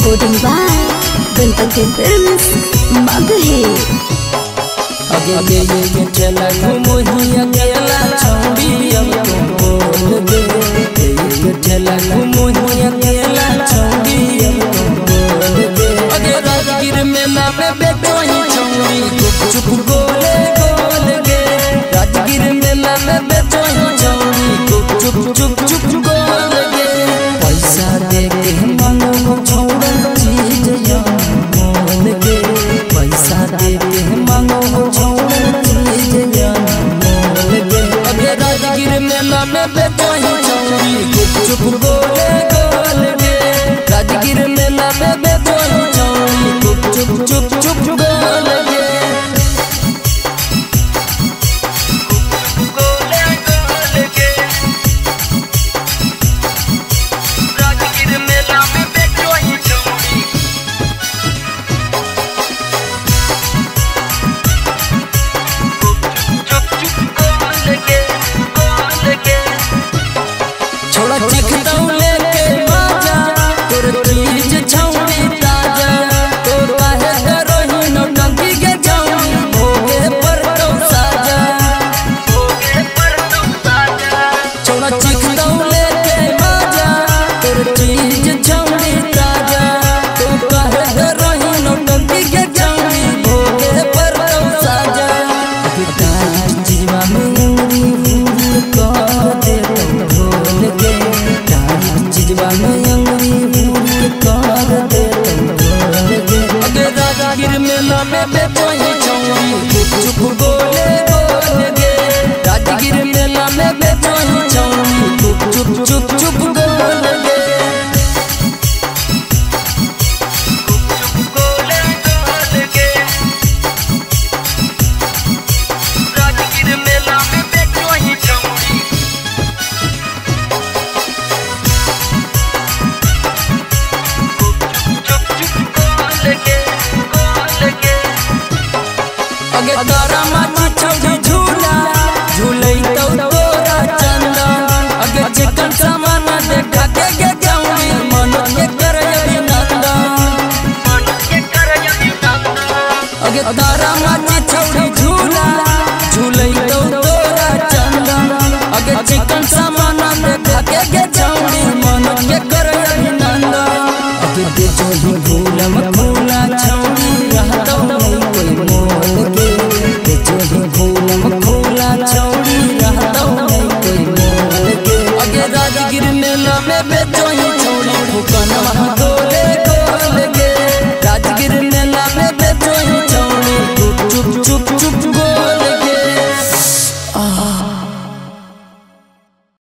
Recording by Ganpati Films, Magahe. अगे ये चला घूमो ही अकेला छौड़ी अब तो बोल दे ये चला घूमो ही अकेला छौड़ी अब तो बोल दे अगे राजगीर मेला में बैठो ही छौड़ी चुप गोले गोल गे राजगीर मेला में बैठो ही छौड़ी चुप गोल गे पैसा दे के मांगो छौड़ा चीज या मोल गे पैसा दे के मांगो में बैठो ही छौड़ी चुप गोले गोल गे राजगीर मेला में बैठो ही छौड़ी चुप गोल गे गोले गोल गे राजगीर मेला में बैठो ही छौड़ी चुप गोल गे छोड़ा चिखदौ लेके बाजा तोर चीज छौड़ी ताजा तो काहे डरोही न टंकी के छौड़ी भोगे पर तो साजा छोड़ा चिखदौ लेके बाजा तोर चीज छौड़ी ताजा तो काहे डरोही न टंकी के छौड़ी भोगे पर तो साजा जीवा में राजगीर मेला में बैठो ही छौड़ी चुप गोले गोल गे राजगीर मेला में बैठो ही छौड़ी चुप गोल गे गोले गोल गे राजगीर मेला में बैठो ही छौड़ी अगे तारा माची छौड़ी झूला झूलई तो तोरा चंदन अगे चिकन सामान देखा के गे छौड़ी मन के कर अभिनंदन अगे तारा माची छौड़ी झूला झूलई तो तोरा चंदन अगे चिकन सामान देखा के गे छौड़ी मन के कर अभिनंदन अगे दे जो ही भूलम भूला छौड़ी रहतो नहीं कोई मोल के छौड़ी रहतो नहीं कोई मोल के अगे राजगीर मेला में बैठो ही छौड़ी फुकन